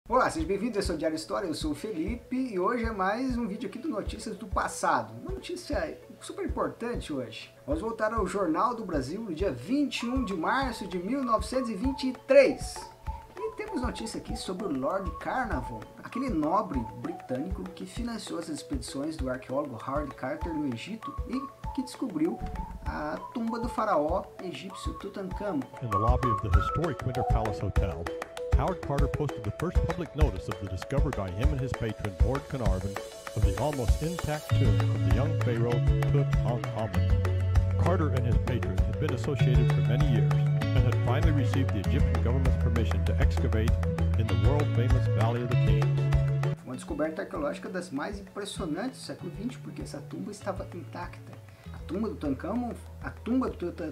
Olá, seja bem-vindo, eu sou o Diário História, eu sou o Felipe e hoje é mais um vídeo aqui do Notícias do Passado. Uma notícia super importante hoje. Vamos voltar ao Jornal do Brasil no dia 21 de março de 1923. E temos notícia aqui sobre o Lord Carnarvon, aquele nobre britânico que financiou as expedições do arqueólogo Howard Carter no Egito e que descobriu a tumba do faraó egípcio Tutankhamon. In the lobby of the historic Winter Palace Hotel, Howard Carter posted the first public notice of the discovery by him and his patron, Lord Carnarvon, of the almost intact tomb of the young pharaoh Tutankhamun. Carter and his patron had been associated for many years and had finally received the Egyptian government's permission to excavate in the world-famous Valley of the Kings. Uma descoberta arqueológica das mais impressionantes do século XX, porque essa tumba estava intacta. A tumba do Tutankhamon, a tumba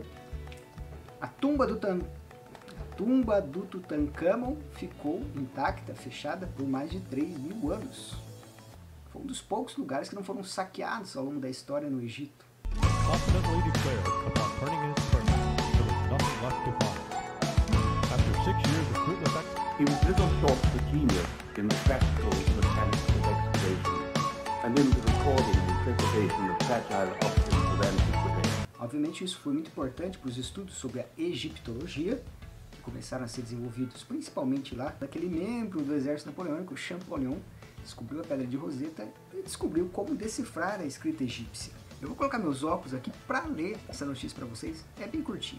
do Tutankhamon ficou intacta, fechada por mais de 3.000 anos. Foi um dos poucos lugares que não foram saqueados ao longo da história no Egito. Confidently declared, upon turning his permit, there was nothing left to find. After 6 years of fruitless exploration, He was little short of a genius in the practical mechanics of excavation and in the recording and preservation of fragile objects of antiquity. Obviamente isso foi muito importante para os estudos sobre a egiptologia, que começaram a ser desenvolvidos principalmente lá, daquele membro do exército napoleônico, Champollion, descobriu a Pedra de Roseta e descobriu como decifrar a escrita egípcia. Eu vou colocar meus óculos aqui para ler essa notícia para vocês, é bem curtinho.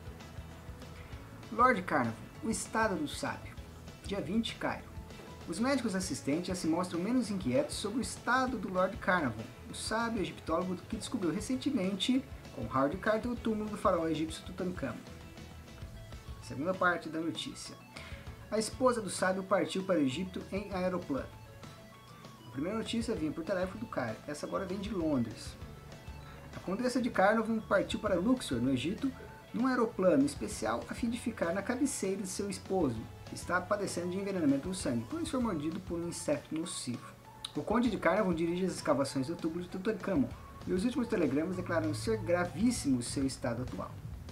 Lord Carnarvon, o estado do sábio. Dia 20, Cairo. Os médicos assistentes já se mostram menos inquietos sobre o estado do Lord Carnarvon, o sábio egiptólogo que descobriu recentemente, com Howard Carter, o túmulo do faraó egípcio Tutankhamon. Segunda parte da notícia. A esposa do sábio partiu para o Egito em aeroplano. A primeira notícia vinha por teléfono do Cairo, essa agora vem de Londres. A condessa de Carnarvon partiu para Luxor, no Egito, num aeroplano especial a fim de ficar na cabeceira de seu esposo, que está padecendo de envenenamento no sangue, pois foi mordido por um inseto nocivo. O conde de Carnarvon dirige as escavações do túmulo de Tutankhamon, e os últimos telegramas declaram ser gravíssimo seu estado atual.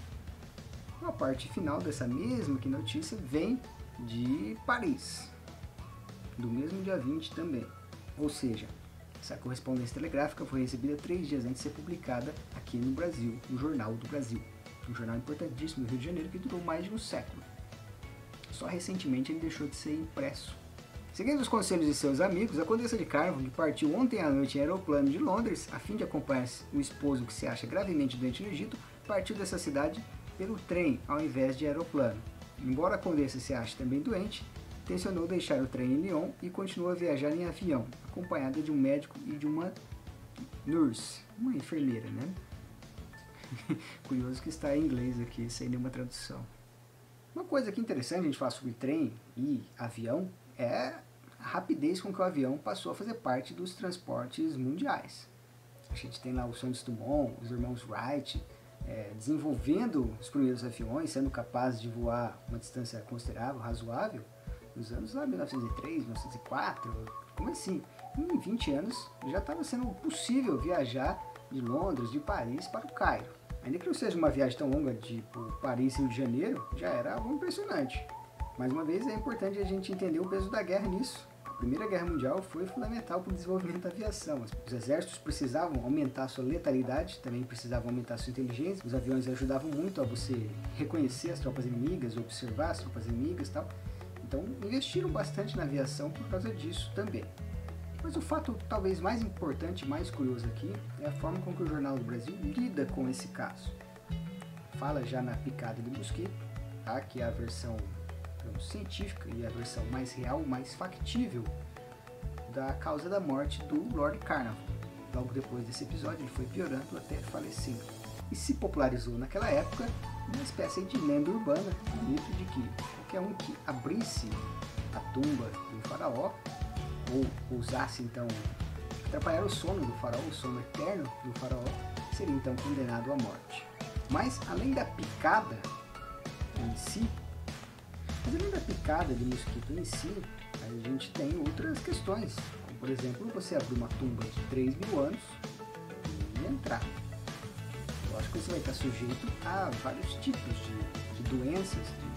A parte final dessa mesma notícia vem de Paris, do mesmo dia 20 também. Ou seja, essa correspondência telegráfica foi recebida 3 dias antes de ser publicada aqui no Brasil, no Jornal do Brasil. Um jornal importantíssimo do Rio de Janeiro que durou mais de um século. Só recentemente ele deixou de ser impresso. Seguindo os conselhos de seus amigos, a condessa de Carnarvon, que partiu ontem à noite em aeroplano de Londres, a fim de acompanhar o esposo que se acha gravemente doente no Egito, partiu dessa cidade pelo trem ao invés de aeroplano. Embora a condessa se ache também doente, tencionou deixar o trem em Lyon e continuou a viajar em avião, acompanhada de um médico e de uma nurse, uma enfermeira, né? Curioso que está em inglês aqui, sem nenhuma tradução. Uma coisa que é interessante a gente falar sobre trem e avião é a rapidez com que o avião passou a fazer parte dos transportes mundiais. A gente tem lá o Santos Dumont, os irmãos Wright, desenvolvendo os primeiros aviões, sendo capazes de voar uma distância considerável, razoável, nos anos lá 1903, 1904, como assim? Em 20 anos já estava sendo possível viajar de Londres, de Paris para o Cairo. Ainda que não seja uma viagem tão longa de Paris e Rio de Janeiro, já era algo impressionante. Mais uma vez é importante a gente entender o peso da guerra nisso. A Primeira Guerra Mundial foi fundamental para o desenvolvimento da aviação. Os exércitos precisavam aumentar sua letalidade, também precisavam aumentar sua inteligência. Os aviões ajudavam muito a você reconhecer as tropas inimigas, observar as tropas inimigas e tal. Então investiram bastante na aviação por causa disso também. Mas o fato talvez mais importante, mais curioso aqui, é a forma com que o Jornal do Brasil lida com esse caso. Fala já na picada do mosquito, tá? Que é a versão científica e a versão mais real, mais factível da causa da morte do Lord Carnarvon. Logo depois desse episódio ele foi piorando até falecer. E se popularizou naquela época uma espécie de lenda urbana, o mito de que qualquer um que abrisse a tumba do faraó ou usasse então atrapalhar o sono do faraó, o sono eterno do faraó, seria então condenado à morte. Mas além da picada em si, de mosquito em si, a gente tem outras questões, como por exemplo você abrir uma tumba de 3.000 anos e entrar. Eu acho que você vai estar sujeito a vários tipos de doenças, de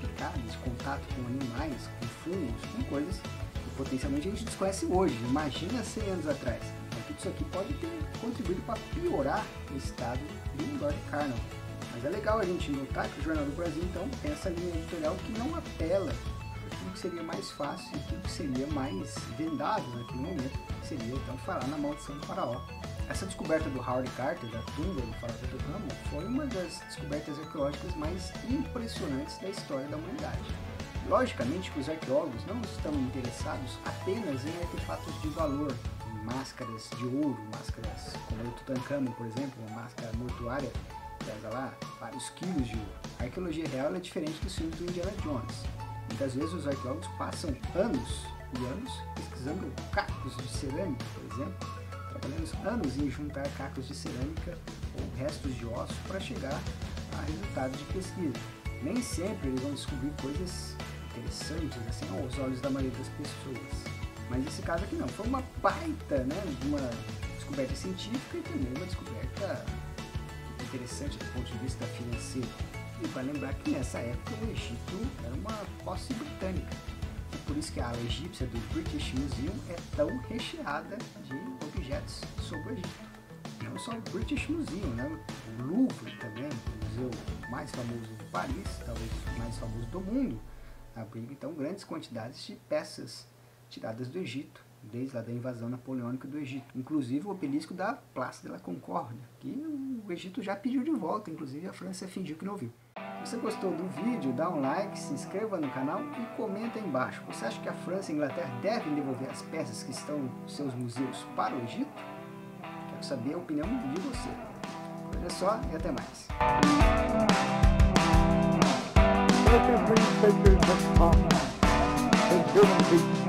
picadas, contato com animais, com fungos, com coisas que potencialmente a gente desconhece hoje. Imagina 100 anos atrás. Então tudo isso aqui pode ter contribuído para piorar o estado do Lord Carnarvon. Mas é legal a gente notar que o Jornal do Brasil então tem essa linha editorial que não apela para tudo que seria mais fácil e tudo que seria mais vendável naquele momento, que seria então falar na maldição do faraó. Essa descoberta do Howard Carter, da tumba do faraó Tutankhamon, foi uma das descobertas arqueológicas mais impressionantes da história da humanidade. Logicamente que os arqueólogos não estão interessados apenas em artefatos de valor, em máscaras de ouro, máscaras como a do Tutankhamon, por exemplo, uma máscara mortuária que pesa lá vários quilos de ouro. A arqueologia real é diferente dos filmes do Indiana Jones. Muitas vezes os arqueólogos passam anos e anos pesquisando cacos de cerâmica, por exemplo, trabalhando anos em juntar cacos de cerâmica ou restos de ossos para chegar a resultados de pesquisa. Nem sempre eles vão descobrir coisas interessantes assim aos olhos da maioria das pessoas. Mas esse caso aqui não, foi uma baita, né, uma descoberta científica e também uma descoberta interessante do ponto de vista financeiro. E para lembrar que nessa época o Egito era uma posse britânica. E por isso que a ala egípcia do British Museum é tão recheada de objetos sobre o Egito. Não só o British Museum, né? O Louvre também, o museu mais famoso de Paris, talvez o mais famoso do mundo, abriga então grandes quantidades de peças tiradas do Egito, desde lá da invasão napoleônica do Egito. Inclusive o obelisco da Place de la Concorde, que o Egito já pediu de volta, inclusive a França fingiu que não viu. Se você gostou do vídeo, dá um like, se inscreva no canal e comenta aí embaixo. Você acha que a França e a Inglaterra devem devolver as peças que estão nos seus museus para o Egito? Quero saber a opinião de você. Olha só e até mais. Let your dreams take your next path.